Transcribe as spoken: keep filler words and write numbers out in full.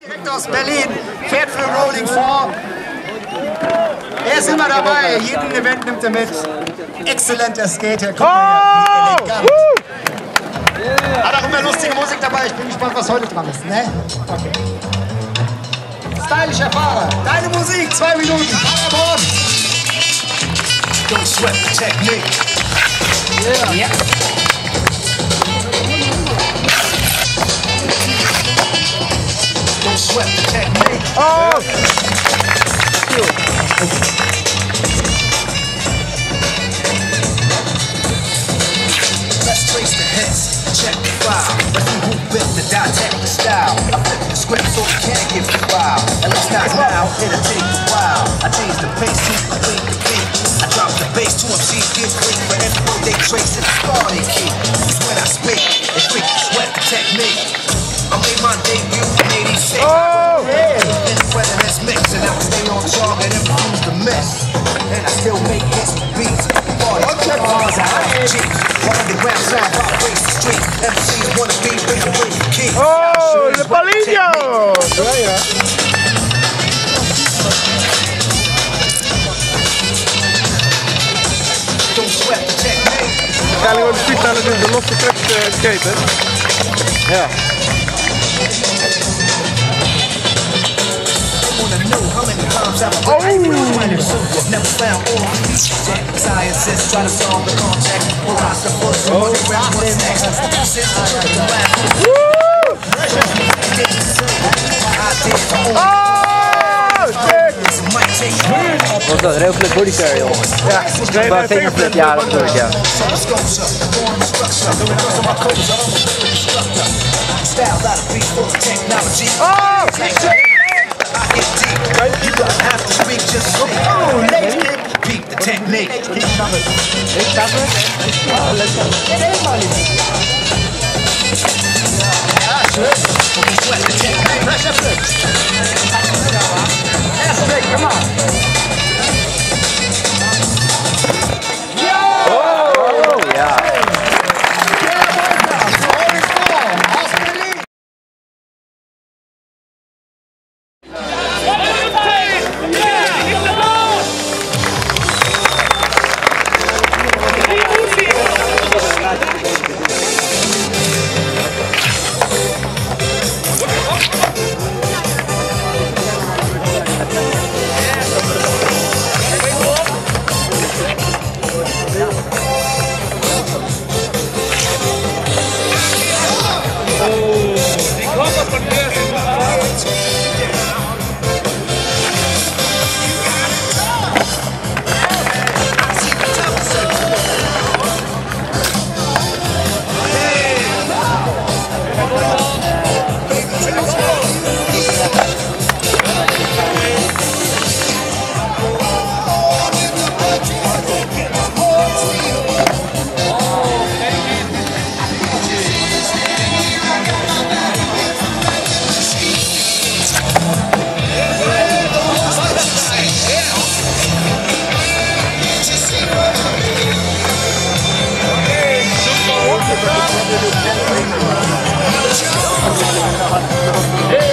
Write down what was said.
Direkt aus Berlin, fährt für Rolling Four. Er ist immer dabei, jeden Event nimmt er mit. Exzellenter Skater, guck mal hier, elegant. Hat auch immer lustige Musik dabei, ich bin gespannt, was heute dran ist, ne? Okay. Stylischer Fahrer, deine Musik, zwei Minuten, Paderborn. Don't sweat the technique. Yeah. Yeah. Don't sweat the technique. Oh! Let's trace the hits, check the file. Let's see who bit the didactic style. I flip the script so we can't get too wild. At least not now, it'll take a while. I change the pace to complete the beat. I drop the bass to M Cs get clean. For every word they trace in the star they keep. It's when I speak, they freak sweat the technique. I made my debut in eighty-six. Oh! Yeah. In the weather that's mixed, and I can stay on target and refuse to miss. And I still make hits with beats. Party cars, I have Jeeps. While underground sound vibrates the street. M Cs wanna be bigger with the key. Oh, the Palillo! Yeah, yeah. Don't sweat the technique. Waarschijnlijk ook de freestyle doen, de losse track uh, skaten. Ja. Oh! Never found all scientists try to solve the contact. Oh! Wat dat, heel veel body carry, jongen. Ja, nee, nee, fingerflip, ja, dat doe ik, ja. Oh! You don't have to speak, just say, oh, let's keep the technique. Oh, let's go. Yeah, sure. Sweat the technique. Pressure flip. That's big, come on. Oh, yeah. Hey!